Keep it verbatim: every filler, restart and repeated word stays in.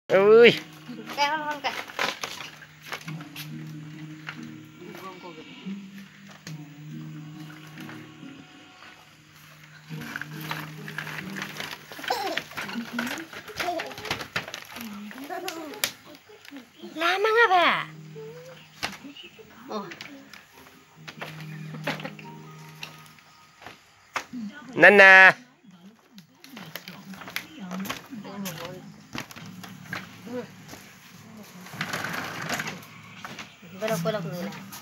Uy. Kaya kan ka. Lama nga ba? Oh. Nana. Balok-balok nila.